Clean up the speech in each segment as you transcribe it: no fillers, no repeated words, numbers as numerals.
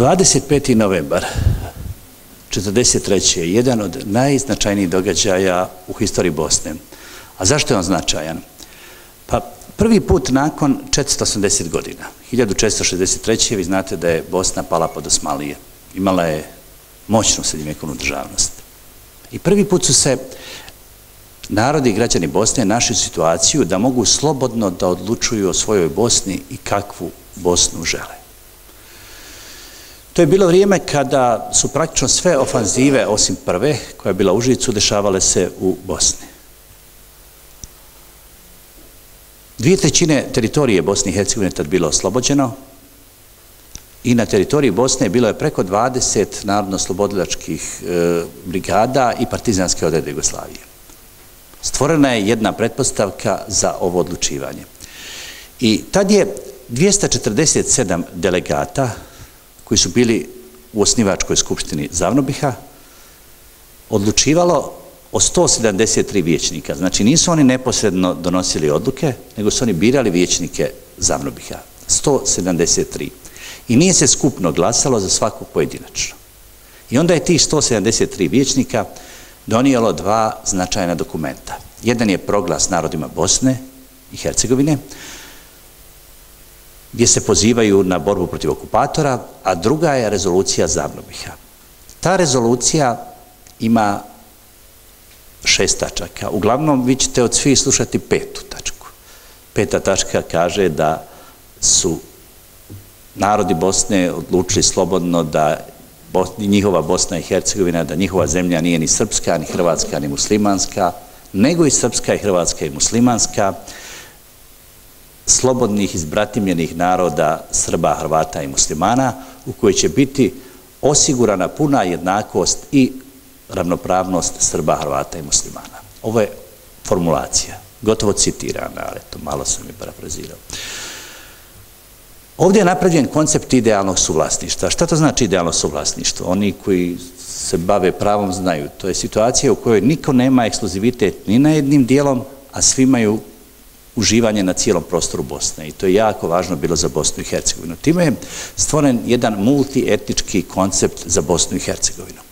25. novembar 1943. je jedan od najznačajnijih događaja u historiji Bosne. A zašto je on značajan? Pa prvi put nakon 480 godina, 1463. vi znate da je Bosna pala pod Osmanlije. Imala je moćnu srednjovjekovnu državnost. I prvi put su se narodi i građani Bosne našli situaciju da mogu slobodno da odlučuju o svojoj Bosni i kakvu Bosnu žele. To je bilo vrijeme kada su praktično sve ofanzive, osim prve, koja je bila u Užicu, dešavale se u Bosni. 2/3 teritorije Bosne i Hercegovine tad bilo oslobođeno i na teritoriji Bosne bilo je preko 20 narodno-oslobodilačkih brigada i partizanske odrede Jugoslavije. Stvorena je jedna pretpostavka za ovo odlučivanje. I tad je 247 delegata koji su bili u osnivačkoj skupštini Zavnobiha odlučivalo o 173 vijećnika. Znači nisu oni neposredno donosili odluke, nego su oni birali vijećnike Zavnobiha. 173. I nije se skupno glasalo za svakog pojedinačno. I onda je tih 173 vijećnika donijelo dva značajna dokumenta. Jedan je proglas narodima Bosne i Hercegovine, gdje se pozivaju na borbu protiv okupatora, a druga je rezolucija Zavnobiha. Ta rezolucija ima 6 tačaka. Uglavnom, vi ćete od svih slušati 5. tačku. 5. tačka kaže da su narodi Bosne odlučili slobodno da njihova Bosna i Hercegovina, da njihova zemlja nije ni srpska, ni hrvatska, ni muslimanska, nego i srpska i hrvatska i muslimanska, slobodnih izbratimljenih naroda Srba, Hrvata i muslimana, u kojoj će biti osigurana puna jednakost i ravnopravnost Srba, Hrvata i muslimana. Ovo je formulacija, gotovo citirana, ali to malo sam je parafrazirao. Ovdje je napravljen koncept idealnog suvlasništva. Šta to znači idealno suvlasništvo? Oni koji se bave pravom znaju. To je situacija u kojoj niko nema ekskluzivitet ni na jednim dijelom, a svi imaju uživanje na cijelom prostoru Bosne. I to je jako važno bilo za Bosnu i Hercegovinu. Time je stvoren jedan multietnički koncept za Bosnu i Hercegovinu.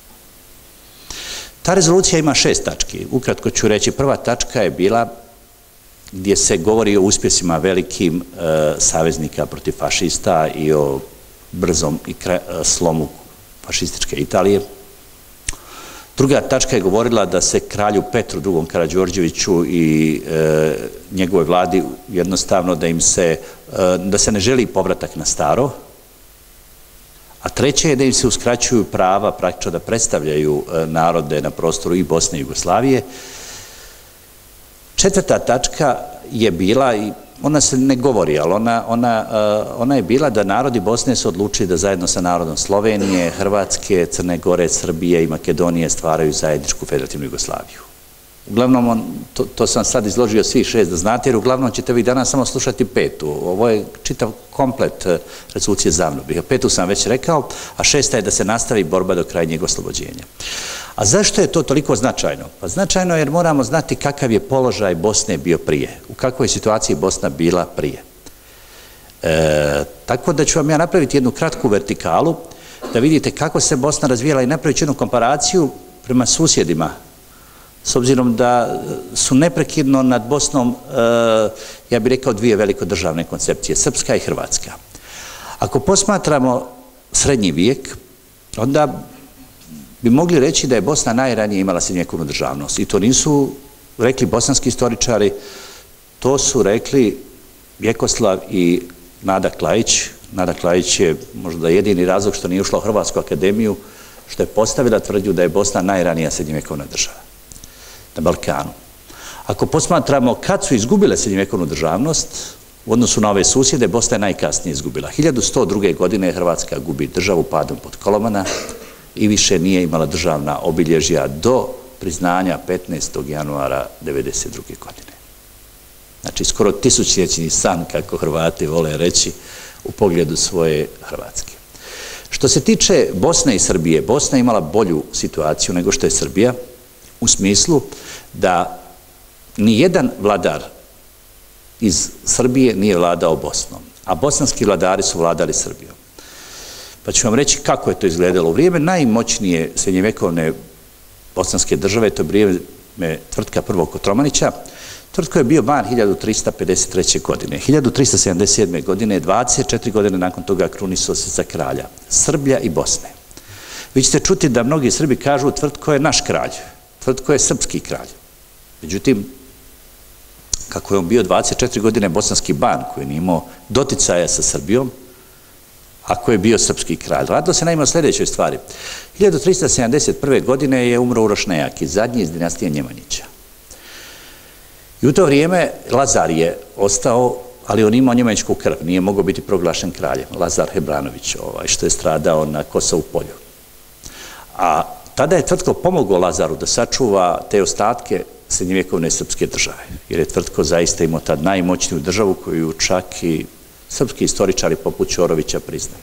Ta rezolucija ima 6 tački. Ukratko ću reći, prva tačka je bila gdje se govori o uspjesima velikim saveznika protiv fašista i o brzom slomu fašističke Italije. Druga tačka je govorila da se kralju Petru II. Karađorđeviću i njegovoj vladi jednostavno da se ne želi povratak na staro, a treće je da im se uskraćuju prava praktično da predstavljaju narode na prostoru i Bosne i Jugoslavije. 4. tačka je bila, i ona se ne govori, ali ona je bila da narodi Bosne su odlučili da zajedno sa narodom Slovenije, Hrvatske, Crne Gore, Srbije i Makedonije stvaraju zajedničku federativnu Jugoslaviju. Uglavnom, to sam sad izložio svih 6 da znate, jer uglavnom ćete vi danas samo slušati 5. Ovo je čitav komplet rezolucije Zavnobiha. 5. sam već rekao, a 6. je da se nastavi borba do krajnjeg oslobođenja. A zašto je to toliko značajno? Pa značajno jer moramo znati kakav je položaj Bosne bio prije, u kakvoj situaciji Bosna bila prije. Tako da ću vam ja napraviti jednu kratku vertikalu, da vidite kako se Bosna razvijala i napraviti jednu komparaciju prema susjedima, s obzirom da su neprekidno nad Bosnom, ja bih rekao, 2 velikodržavne koncepcije, srpska i hrvatska. Ako posmatramo srednji vijek, onda bi mogli reći da je Bosna najranije imala srednjovjekovnu državnost. I to nisu rekli bosanski istoričari, to su rekli Vjekoslav i Nada Klajić. Nada Klajić je možda jedini razlog što nije ušla u Hrvatsku akademiju, što je postavila tvrdnju da je Bosna najranija srednjovjekovna država na Balkanu. Ako posmatramo kad su izgubile srednjovjekovnu državnost, u odnosu na ove susjede, Bosna je najkasnije izgubila. 1102. godine Hrvatska gubi državu padom pod Kolomana i više nije imala državna obilježja do priznanja 15. januara 1992. godine. Znači, skoro tisućljećni san, kako Hrvati vole reći, u pogledu svoje Hrvatske. Što se tiče Bosne i Srbije, Bosna je imala bolju situaciju nego što je Srbija, u smislu da nijedan vladar iz Srbije nije vladao Bosnom, a bosanski vladari su vladali Srbijom. Pa ću vam reći kako je to izgledalo. U vrijeme najmoćnije srednjevjekovne bosanske države, to je vrijeme tvrtka prvog Kotromanića. Tvrtko je bio ban 1353. godine. 1377. godine, 24 godine nakon toga krunisao se za kralja Srblja i Bosne. Vi ćete čuti da mnogi Srbi kažu Tvrtko je naš kralj, Tvrtko je srpski kralj. Međutim, kako je on bio 24 godine bosanski ban koji nije imao doticaja sa Srbijom, ako je bio srpski kralj. Radilo se naime o sljedećoj stvari. 1371. godine je umro Uroš Nejaki, zadnji iz dinastije Njemanjića. I u to vrijeme Lazar je ostao, ali on imao njemanjičku krv, nije mogao biti proglašen kraljem. Lazar Hebranović, što je stradao na Kosovu polju. A tada je Tvrtko pomogao Lazaru da sačuva te ostatke srednjevjekovne srpske države, jer je Tvrtko zaista imao tad najmoćniju državu koju čak i srpski istoričari poput Ćorovića priznaju.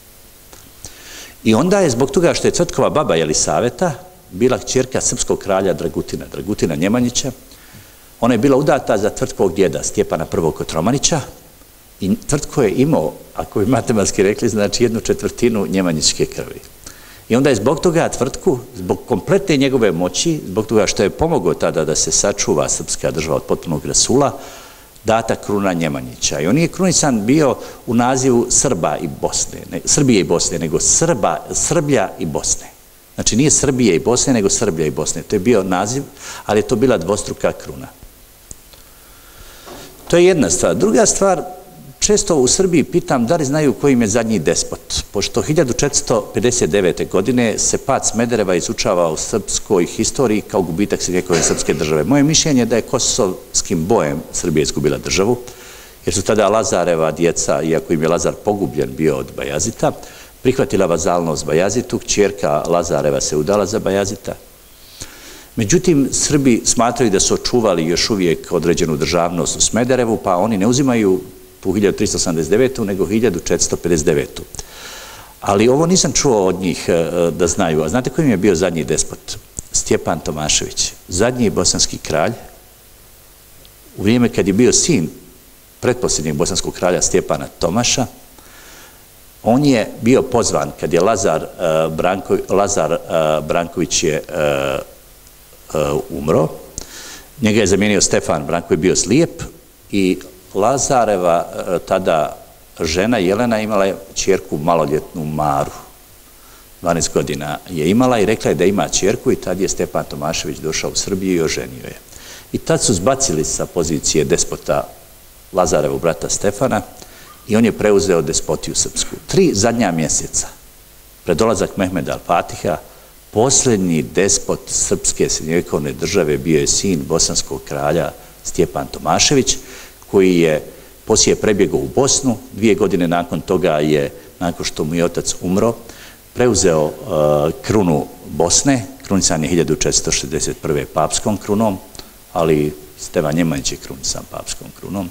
I onda je zbog toga što je Tvrtkova baba Jelisaveta bila kćerka srpskog kralja Dragutina, Dragutina Njemanjića, ona je bila udata za Tvrtkovog djeda Stjepana I. Kotromanića i Tvrtko je imao, ako bi matematski rekli, znači 1/4 njemanjičke krvi. I onda je zbog toga Tvrtku, zbog kompletne njegove moći, zbog toga što je pomogao tada da se sačuva srpska država od potpunog rasula, data kruna Njemanjića. I on nije krunisan bio u nazivu Srbije i Bosne, nego Srblja i Bosne. Znači nije Srbije i Bosne, nego Srblja i Bosne. To je bio naziv, ali je to bila dvostruka kruna. To je jedna stvar. Druga stvar, često u Srbiji pitam da li znaju koji im je zadnji despot, pošto 1459. godine se pad Smedereva izučava u srpskoj historiji kao gubitak srednjevjekovne srpske države. Moje mišljenje je da je kosovskim bojem Srbija izgubila državu, jer su tada Lazareva djeca, iako im je Lazar pogubljen bio od Bajazita, prihvatila vazalnost Bajazitu, kćerka Lazareva se udala za Bajazita. Međutim, Srbi smatraju da su očuvali još uvijek određenu državnost u Smederevu, pa oni ne uzimaju tu 1389. nego 1459. Ali ovo nisam čuo od njih da znaju. A znate koji im je bio zadnji despot? Stjepan Tomašević, zadnji bosanski kralj, u vrijeme kad je bio sin pretposljednjeg bosanskog kralja Stjepana Tomaša. On je bio pozvan kad je Lazar Branković je umro. Njega je zamijenio Stefan Branko, je bio slijep i Lazareva tada žena Jelena imala je ćerku maloljetnu Maru. 12 godina je imala i rekla je da ima ćerku i tad je Stjepan Tomašević došao u Srbiju i oženio je. I tad su zbacili sa pozicije despota Lazarevog brata Stefana i on je preuzeo despotiju srpsku. 3 zadnja mjeseca pred dolazak Mehmeda al-Fatiha posljednji despot srpske srednjevjekovne države bio je sin bosanskog kralja Stjepan Tomašević, koji je poslije prebjegao u Bosnu. 2 godine nakon toga je, nakon što mu je otac umro, preuzeo krunu Bosne, krunisan je 1461. papskom krunom, ali Stevan Njemanjić je krunisan papskom krunom.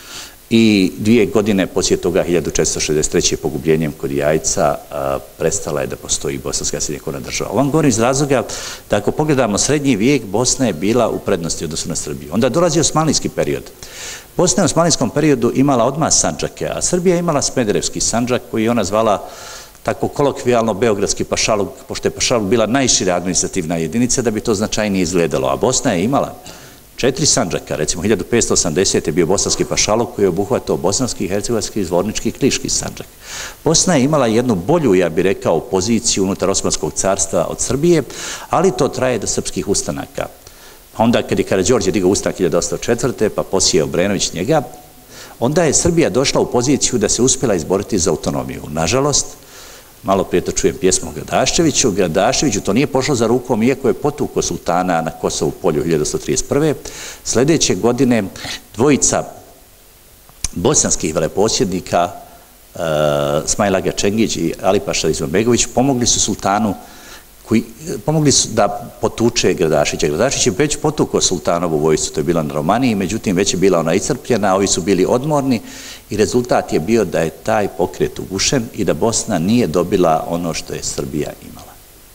I 2 godine poslije toga, 1463. pogubljenjem kod Jajca, prestala je da postoji bosanska srednjevjekovna država. Ovo vam govorim iz razloga da ako pogledamo srednji vijek, Bosna je bila u prednosti odnosno na Srbiju. Onda dolazi osmanlijski period. Bosna je u osmanlijskom periodu imala odmah sandžake, a Srbija je imala Smederevski sandžak koji je ona zvala tako kolokvijalno Beogradski pašaluk, pošto je pašaluk bila najšira administrativna jedinica da bi to značajnije izgledalo. A Bosna je imala 4 sandžaka, recimo 1580. je bio bosanski pašaluk koji je obuhvatao bosanski, hercegovački, zvornički i kliški sandžak. Bosna je imala jednu bolju, ja bih rekao, poziciju unutar Osmanskog carstva od Srbije, ali to traje do srpskih ustanaka. Onda kad je Karađorđe digao ustanak 1804. pa poslije Obrenović njega, onda je Srbija došla u poziciju da se uspjela izboriti za autonomiju. Nažalost, malo prije to čujem pjesmu o Gradaševiću, to nije pošlo za rukom, iako je potukao sultana na Kosovu polju 1131. Sljedeće godine dvojica bosanskih veleposjednika, Smajl Aga Čengić i Alipaša Izetbegović, pomogli su sultanu, pomogli su da potuče Gradašića. Gradašić je već potukao sultanovu vojscu, to je bila na Romaniji, međutim već je bila ona iscrpljena, ovi su bili odmorni i rezultat je bio da je taj pokret ugušen i da Bosna nije dobila ono što je Srbija imala.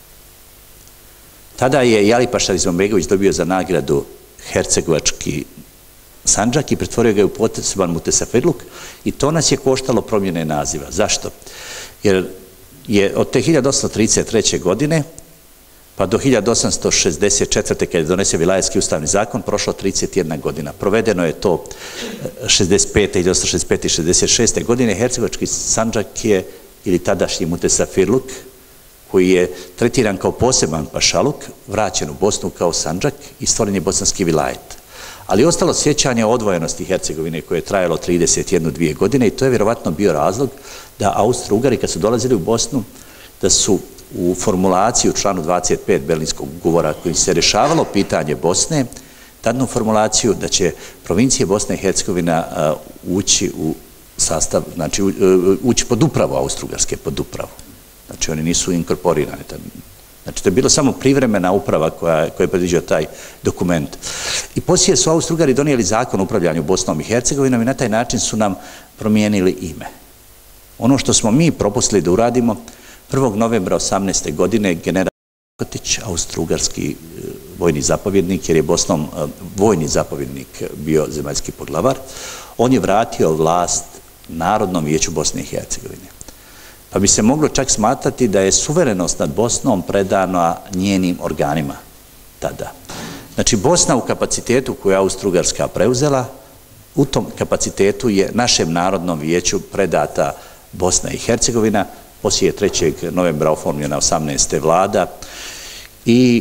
Tada je Alipaša Izetbegović dobio za nagradu hercegovački sandžak i pretvorio ga u poseban mutesafirluk i to nas je koštalo promjene naziva. Zašto? Jer je od te 1833. godine pa do 1864. kada je donesen Vilajetski ustavni zakon, prošlo 31 godina. Provedeno je to 65. ili 1865. i 66. godine. Hercegovački Sandžak je, ili tadašnji Mutesafirluk, koji je tretiran kao poseban pašaluk, vraćen u Bosnu kao Sandžak i stvoren je bosanski vilajet. Ali ostalo sjećanje o odvojenosti Hercegovine koje je trajalo 31-2 godine i to je vjerovatno bio razlog da Austro-Ugari kad su dolazili u Bosnu, da su u formulaciji u članu 25 Berlinskog ugovora kojim se rješavalo pitanje Bosne, dadnu formulaciju da će provincije Bosna i Hercegovina ući u sastav, znači ući pod upravu Austro-Ugarske, pod upravu. Znači oni nisu inkorporirani. Znači to je bilo samo privremena uprava koja je predviđao taj dokument. I poslije su Austro-Ugari donijeli zakon o upravljanju Bosnom i Hercegovinom i na taj način su nam promijenili ime. Ono što smo mi propustili da uradimo, 1. novembra 18. godine general Kotić, austro-ugarski vojni zapovjednik, jer je Bosnom vojni zapovjednik bio zemaljski poglavar, on je vratio vlast Narodnom vijeću Bosne i Hercegovine. Pa bi se moglo čak smatrati da je suverenost nad Bosnom predana njenim organima tada. Znači Bosna u kapacitetu koju je Austro-Ugarska preuzela, u tom kapacitetu je našem Narodnom vijeću predata Bosna i Hercegovina, poslije 3. novembra oformljena 18. vlada i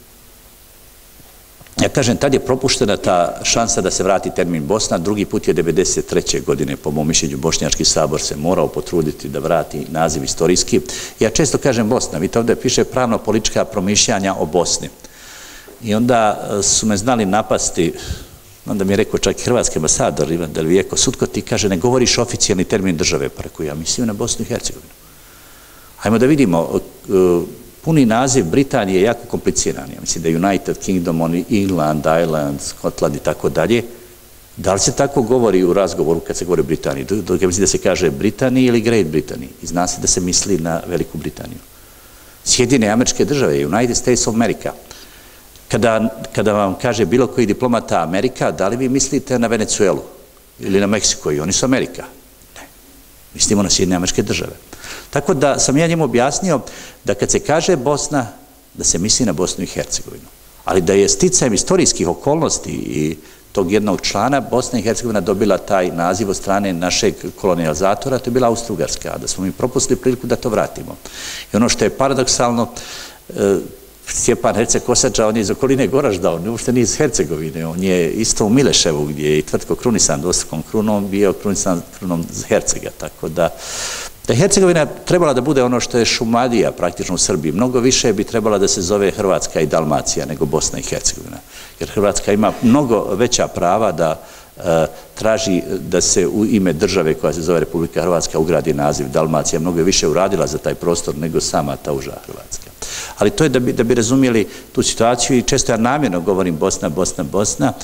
ja kažem, tad je propuštena ta šansa da se vrati termin Bosna, drugi put je 1993. godine, po mom mišljenju, Bošnjački sabor se morao potruditi da vrati naziv istorijski. Ja često kažem Bosna, vidite ovdje piše pravno-politička promišljanja o Bosni. I onda su me znali napasti, onda mi je rekao čak i hrvatski ambasador Ivan Delvijeko Sutko, ti kaže ne govoriš oficijalni termin države, pa rekao ja mislim na Bosnu i Hercegovinu. Hajmo da vidimo, puni naziv Britanije je jako kompliciran. Ja mislim da je United Kingdom, England, Ireland, Scotland i tako dalje. Da li se tako govori u razgovoru kad se govori o Britaniji? Dok ja mislim da se kaže Britaniji ili Great Britaniji. I zna se da se misli na Veliku Britaniju. Sjedine Američke države, United States of America. Kada vam kaže bilo koji diplomata Amerika, da li vi mislite na Venecuelu ili na Meksiko? I oni su Amerika. Ne. Mislimo na Sjedine Američke države. Tako da sam ja njemu objasnio da kad se kaže Bosna, da se misli na Bosnu i Hercegovinu. Ali da je sticajem istorijskih okolnosti i tog jednog člana Bosna i Hercegovina dobila taj naziv od strane našeg kolonizatora, to je bila Austro-Ugarska, a da smo mi propustili priliku da to vratimo. I ono što je paradoksalno, Stjepan Herceg Kosača, on je iz okoline Goražda, on uopšte nije iz Hercegovine, on je isto u Mileševu gdje je i tvrtko krunisan dvostrukom krunom, bio krunisan krunom Hercega, tako da je Hercegovina trebala da bude ono što je Šumadija praktično u Srbiji. Mnogo više bi trebala da se zove Hrvatska i Dalmacija nego Bosna i Hercegovina. Jer Hrvatska ima mnogo veća prava da traži da se u ime države koja se zove Republika Hrvatska ugradi naziv Dalmacija. Mnogo je više uradila za taj prostor nego sama ta uža Hrvatska. Ali to je da bi razumjeli tu situaciju i često ja namjerno govorim Bosna, Bosna, Bosna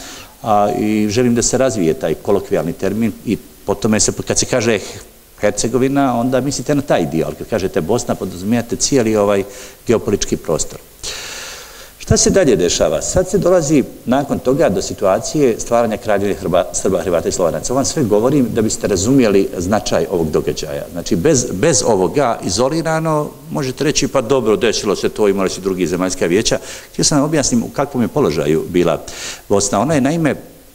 i želim da se razvije taj kolokvijalni termin i potom kad se kaže Hercegovina, onda mislite na taj dio, ali kad kažete Bosna, podrazumijate cijeli ovaj geopolitički prostor. Šta se dalje dešava? Sad se dolazi nakon toga do situacije stvaranja Kraljevine Srba, Hrvata i Slovanaca. Ovo vam sve govorim da biste razumjeli značaj ovog događaja. Znači, bez ovoga izolirano možete reći pa dobro, desilo se to, imali su drugi zemaljska vijeća. Htio sam vam objasnim u kakvom je položaju bila Bosna. Ona je naime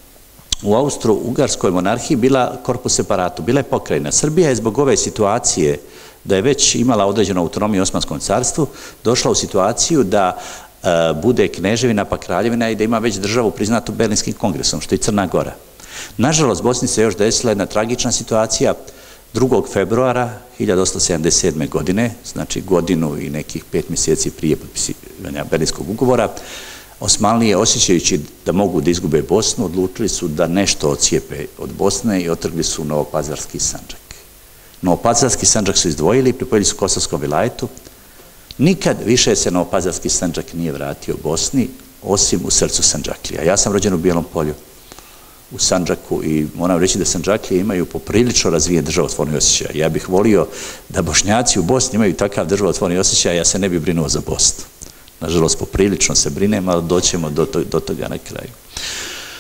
u Austro-Ugarskoj monarhiji bila korpus separatu, bila je pokrajina. Srbija je zbog ove situacije da je već imala određenu autonomiju u Osmanskom carstvu, došla u situaciju da bude kneževina pa kraljevina i da ima već državu priznatu Berlinskim kongresom, što je Crna Gora. Nažalost, Bosni se još desila jedna tragična situacija. 2. februara 1877. godine, znači godinu i nekih 5 mjeseci prije potpisivanja Berlinskog ugovora, Osmanlije, osjećajući da mogu da izgube Bosnu, odlučili su da nešto ocijepe od Bosne i otrgli su Novopazarski Sandžak. Novopazarski Sandžak su izdvojili i pripojili su Kosovskom vilajetu. Nikad više se Novopazarski Sandžak nije vratio Bosni, osim u srcu Sandžaklija. Ja sam rođen u Bijelom Polju, u Sandžaku, i moram reći da Sandžaklije imaju poprilično razvijen državotvorni osjećaj. Ja bih volio da Bošnjaci u Bosni imaju takav državotvorni osjećaj, ja se ne bih brinuo za Bosnu. Nažalost, poprilično se brinem, ali doćemo do toga na kraju.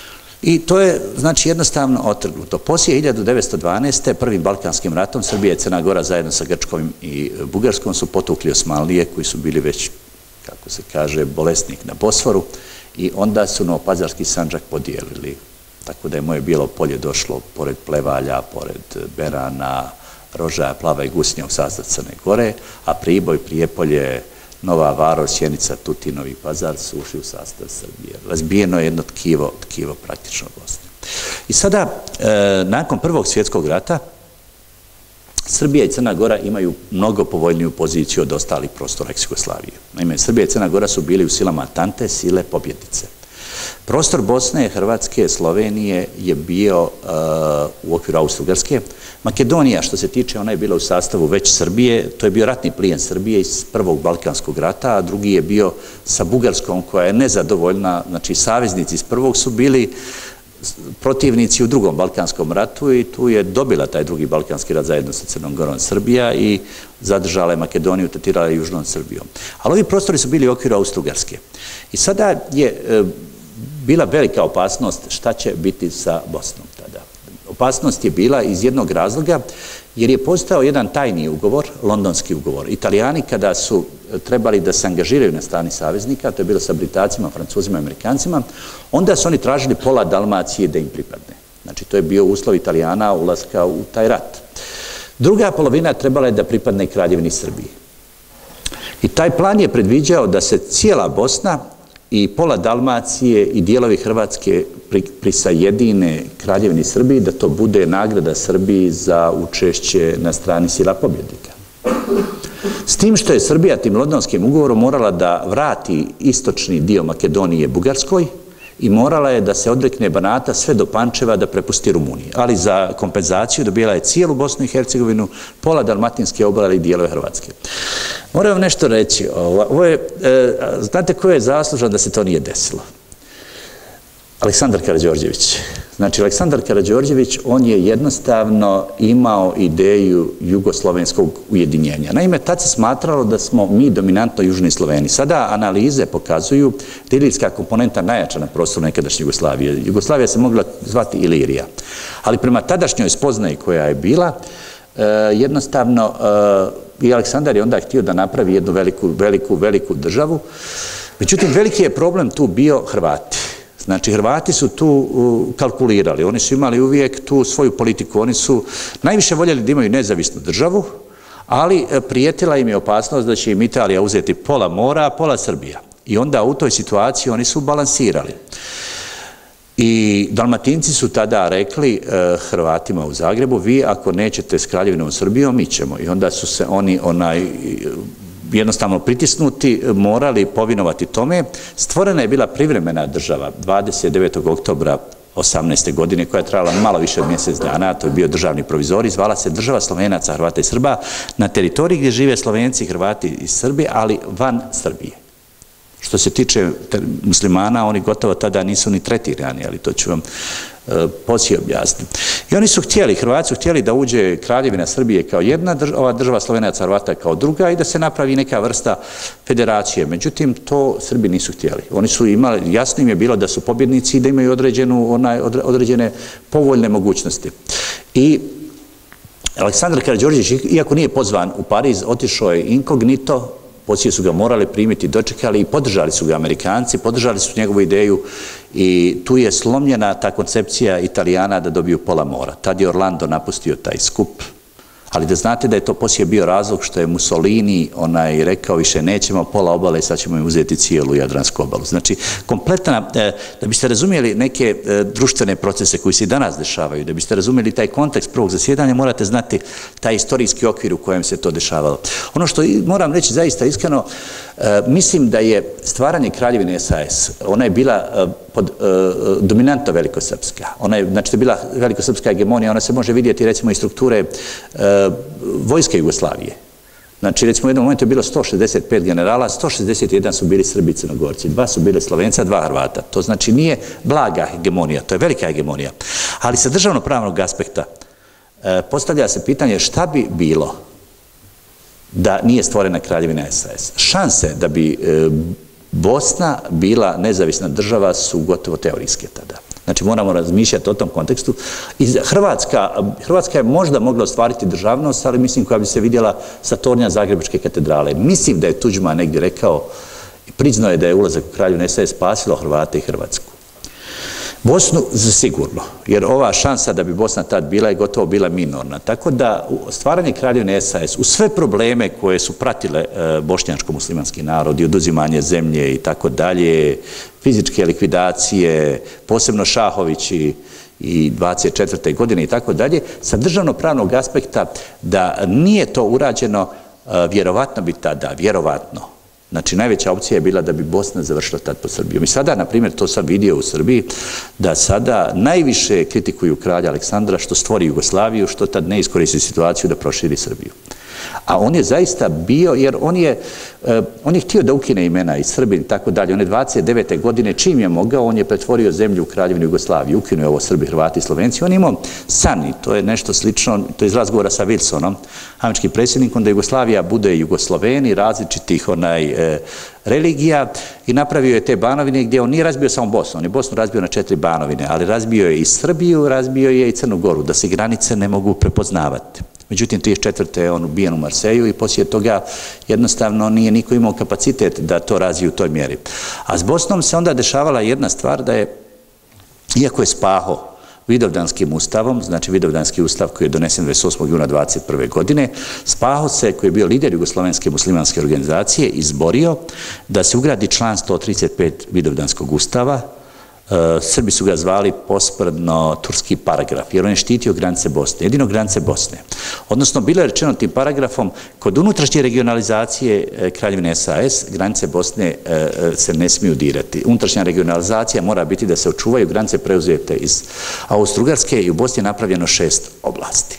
I to je, znači, jednostavno otrgnuto. Poslije 1912. prvim Balkanskim ratom Srbija i Crna Gora zajedno sa Grčkom i Bugarskom su potukli Osmanlije, koji su bili već, kako se kaže, bolesnik na Bosforu, i onda su Novopazarski Sandžak podijelili. Tako da je moje Bijelo polje došlo pored Plevalja, pored Berana, Rožaja, Plava i Gusnja u sastav Crne Gore, a Priboj, Prijepolje, Nova Varoš, Sjenica, Tutin, Novi Pazar su ušli u sastav Srbije. Razbijeno je jedno tkivo praktično Bosne. I sada, nakon Prvog svjetskog rata, Srbija i Crna Gora imaju mnogo povoljniju poziciju od ostalih prostora ex-Jugoslavije. Naime, Srbija i Crna Gora su bili u silama Tante, sile pobjednice. Prostor Bosne, Hrvatske, Slovenije je bio u okviru Austro-Ugarske. Makedonija, što se tiče, ona je bila u sastavu već Srbije, to je bio ratni plijen Srbije iz Prvog Balkanskog rata, a drugi je bio sa Bugarskom, koja je nezadovoljna, znači saveznici iz prvog su bili protivnici u Drugom Balkanskom ratu i tu je dobila taj Drugi Balkanski rat zajedno sa Crnom Gorom Srbija i zadržala je Makedoniju, tretirala je Južnom Srbijom. Ali ovi prostori su bili u okviru Austro-Ugarske. I sada je bila velika opasnost šta će biti sa Bosnom tada. Opasnost je bila iz jednog razloga, jer je postao jedan tajni ugovor, londonski ugovor. Italijani kada su trebali da se angažiraju na strani saveznika, to je bilo sa Britancima, Francuzima i Amerikancima, onda su oni tražili pola Dalmacije da im pripadne. Znači, to je bio uslov Italijana ulaska u taj rat. Druga polovina trebala je da pripadne Kraljevini Srbiji. I taj plan je predviđao da se cijela Bosna i pola Dalmacije i dijelovi Hrvatske prisajedine Kraljevini Srbiji, da to bude nagrada Srbiji za učešće na strani sila pobjednika. S tim što je Srbija tim londonskim ugovorom morala da vrati istočni dio Makedonije Bugarskoj i morala je da se odrekne Banata sve do Pančeva da prepusti Rumuniji. Ali za kompenzaciju dobila je cijelu Bosnu i Hercegovinu, pola Dalmatinske obale i dijelove Hrvatske. Moram vam nešto reći. Znate ko je zaslužan da se to nije desilo? Aleksandar Karađorđević. Znači, Aleksandar Karađorđević, on je jednostavno imao ideju jugoslovenskog ujedinjenja. Naime, tad se smatralo da smo mi dominantno južni Sloveni. Sada analize pokazuju da je ilirska komponenta najjača na prostoru nekadašnje Jugoslavije. Jugoslavija se mogla zvati Ilirija. Ali prema tadašnjoj spoznaji koja je bila, jednostavno i Aleksandar je onda htio da napravi jednu veliku državu. Međutim, veliki je problem tu bio Hrvati. Znači, Hrvati su tu kalkulirali, oni su imali uvijek tu svoju politiku, oni su najviše voljeli da imaju nezavisnu državu, ali prijetila im je opasnost da će im Italija uzeti pola mora, a pola Srbija. I onda u toj situaciji oni su balansirali. I Dalmatinci su tada rekli Hrvatima u Zagrebu, vi ako nećete s Kraljevinom Srbijom, mi ćemo. I onda su se oni jednostavno pritisnuti, morali povinovati tome. Stvorena je bila privremena država 29. oktobra 18. godine, koja je trajala malo više od mjesec dana, to je bio državni provizorij, zvala se Država Slovenaca, Hrvata i Srba, na teritoriji gdje žive Slovenci, Hrvati i Srbi, ali van Srbije. Što se tiče muslimana, oni gotovo tada nisu ni tretirani, ali to ću vam poslije objasniti. I oni su htjeli, Hrvati su htjeli da uđe Kraljevina Srbije kao jedna, ova Država Slovenaca, Hrvata kao druga i da se napravi neka vrsta federacije. Međutim, to Srbi nisu htjeli. Oni su imali, jasno im je bilo da su pobjednici i da imaju određene povoljne mogućnosti. I Aleksandar Karađorđević, iako nije pozvan u Pariz, otišao je inkognito, poslije su ga morali primiti, dočekali i podržali su ga Amerikanci, podržali su njegovu ideju i tu je slomljena ta koncepcija Italijana da dobiju pola mora. Tad je Orlando napustio taj skup, ali da znate da je to poslije bio razlog što je Mussolini rekao više nećemo pola obale, sad ćemo im uzeti cijelu Jadransku obalu. Znači, kompletna, da biste razumijeli neke društvene procese koji se i danas dešavaju, da biste razumijeli taj kontekst prvog zasjedanja, morate znati taj istorijski okvir u kojem se to dešavalo. Ono što moram reći zaista iskreno, mislim da je stvaranje Kraljevine SAS, ona je bila dominantno velikosrpska. Znači, to je bila velikosrpska hegemonija, ona se može vidjeti recimo iz strukture vojske Jugoslavije. Znači, recimo u jednom momentu je bilo 165 generala, 161 su bili Srbi i Crnogorci, 2 su bile Slovenca, 2 Hrvata. To znači nije blaga hegemonija, to je velika hegemonija. Ali sa državno-pravnog aspekta postavlja se pitanje šta bi bilo da nije stvorena Kraljevina SAS. Šanse da bi Bosna bila nezavisna država su gotovo teorijske tada. Znači moramo razmišljati o tom kontekstu. I Hrvatska je možda mogla ostvariti državnost, ali mislim koja bi se vidjela sa tornja Zagrebačke katedrale. Mislim da je Tuđman negdje rekao i priznao je da je ulazak u Kraljevinu SHS spasilo Hrvate i Hrvatsku. Bosnu sigurno, jer ova šansa da bi Bosna tad bila je gotovo bila minorna. Tako da stvaranje Kraljevine SHS u sve probleme koje su pratile bošnjačko-muslimanski narod i oduzimanje zemlje i tako dalje, fizičke likvidacije, posebno Šahovići i 24. godine i tako dalje, sa državno-pravnog aspekta da nije to urađeno, vjerovatno bi tada, znači, najveća opcija je bila da bi Bosna završila tad pod Srbijom. I sada, na primjer, to sam vidio u Srbiji, da sada najviše kritikuju kralja Aleksandra što stvori Jugoslaviju, što tad ne iskoristi situaciju da proširi Srbiju. A on je zaista bio, jer on je htio da ukine imena i Srbin i tako dalje. On je 29. godine, čim je mogao, on je pretvorio zemlju u Kraljevinu Jugoslaviju, ukinuo ovo Srbi, Hrvati i Slovenci. On je imao san, i to je nešto slično, to je iz razgovora sa Wilsonom, američkim predsjednikom, da Jugoslavija bude Jugosloveni, različitih religija, i napravio je te banovine gdje on nije razbio samo Bosnu, on je Bosnu razbio na 4 banovine, ali razbio je i Srbiju, razbio je i Crnu Goru, da se granice ne mogu prepoznavati. Međutim, 1934. je on ubijen u Marseju i poslije toga jednostavno nije niko imao kapacitet da to razvije u toj mjeri. A s Bosnom se onda dešavala jedna stvar, da je, iako je Spaho Vidovdanskim ustavom, znači Vidovdanski ustav koji je donesen 28. juna 1921. godine, Spaho se, koji je bio lider Jugoslovenske muslimanske organizacije, izborio da se ugradi član 135 Vidovdanskog ustava. Srbi su ga zvali posprdno turski paragraf, jer on je štitio granice Bosne, jedino granice Bosne. Odnosno, bilo je rečeno tim paragrafom, kod unutrašnje regionalizacije Kraljevine SHS, granice Bosne se ne smiju dirati. Unutrašnja regionalizacija mora biti da se očuvaju granice preuzete iz Austro-Ugarske, i u Bosni je napravljeno 6 oblasti.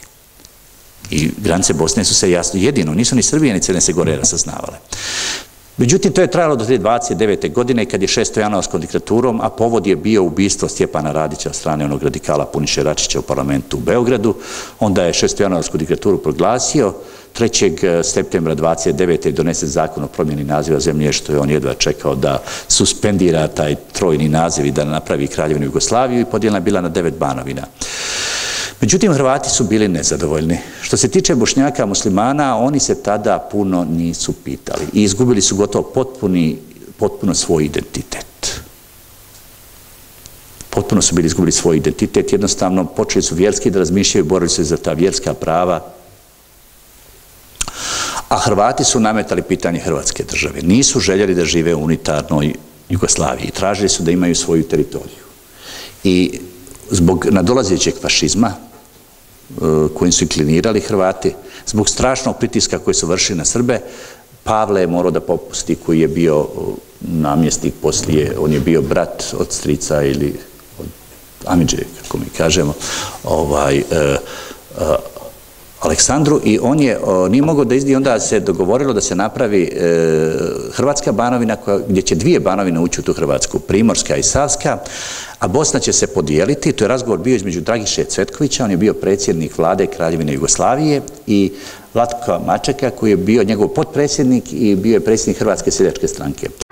I granice Bosne su se jasno, jedino, nisu ni Srbije ni Crne Gore rasaznavale. Međutim, to je trajalo do te 29. godine kad je šestojanuarskom diktaturom, a povod je bio ubistvo Stjepana Radića od strane onog radikala Puniše Račića u parlamentu u Beogradu. Onda je šestojanuarsku diktaturu proglasio. 3. septembra 29. je donesen zakon o promjeni naziva zemlje, što je on jedva čekao da suspendira taj trojni naziv i da napravi Kraljevinu Jugoslaviju, i podijeljena je bila na 9 banovina. Međutim, Hrvati su bili nezadovoljni. Što se tiče Bošnjaka muslimana, oni se tada puno nisu pitali i izgubili su gotovo potpuno svoj identitet. Potpuno su bili izgubili svoj identitet, jednostavno počeli su vjerski da razmišljaju, borili se za ta vjerska prava, a Hrvati su nametali pitanje Hrvatske države. Nisu željeli da žive u unitarnoj Jugoslaviji, tražili su da imaju svoju teritoriju. I zbog nadolazećeg fašizma kojim su inklinirali Hrvati, zbog strašnog pritiska koji su vršili na Srbe, Pavle je morao da popusti, koji je bio namjesnik poslije, on je bio brat od strica ili od Amidže, kako mi kažemo, Aleksandru, i on nije mogao da izdi, onda se dogovorilo da se napravi Hrvatska banovina, gdje će 2 banovine ući u tu Hrvatsku, Primorska i Savska, a Bosna će se podijeliti. To je razgovor bio između Dragiše Cvetkovića, on je bio predsjednik vlade Kraljevine Jugoslavije, i Vlatka Mačeka, koji je bio njegov potpredsjednik i bio je predsjednik Hrvatske seljačke stranke.